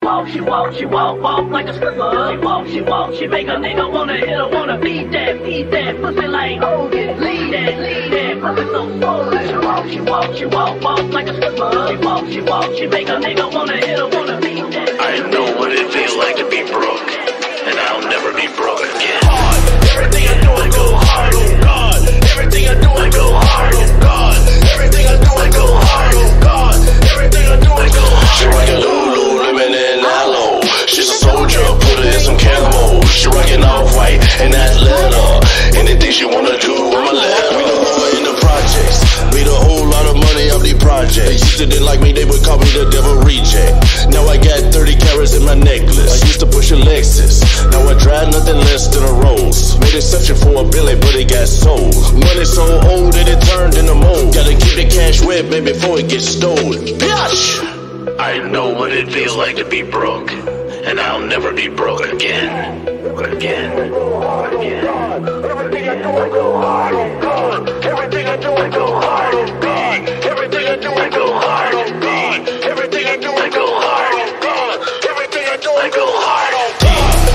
walk like a stripper. She walk, she make a nigga wanna hit her, wanna beat that pussy like Hogan. Lead that pussy so swollen. She walk like a stripper. She walk, she make a nigga wanna hit her, wanna beat that. I know what it feels like to be broke, and I'll never be broke again. Hard, everything I do I go hard, oh God. Everything I do I go hard, oh God. Everything I do I go hard, oh God. Everything I do I go hard. She rockin' Lululemon and aloe. She's a soldier, put her in some camo. She rockin' off-white and that leather. Anything she wanna do, I'ma let her. We the boy in the projects, made a whole lot of money off these projects. They used to didn't like me, they would call me the devil reject. Now I got 30 carats in my necklace. I used to push a Lexus, now I drive nothing less than a Rolls. Made exception for a Billy, but it got sold. Money so old that it turned into mold. Gotta keep the cash wet, baby, before it gets stolen. Bitch! I know what it feels like to be broke, and I'll never be broke again. Again. Everything I do I go hard, oh God. Everything I do I go hard, oh God. Everything I do I go hard, oh God. Everything I do I go hard, oh God. Everything I do I go hard, oh God.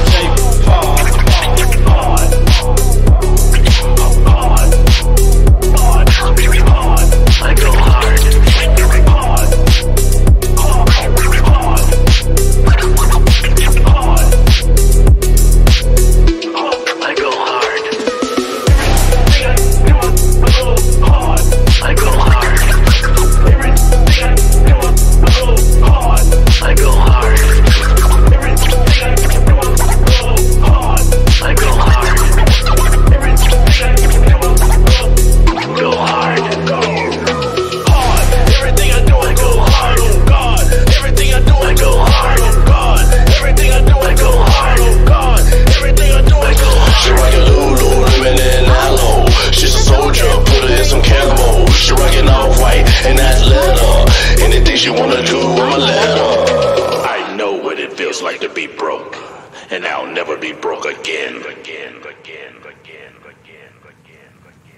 I go hard. Like to be broke, and I'll never be broke again.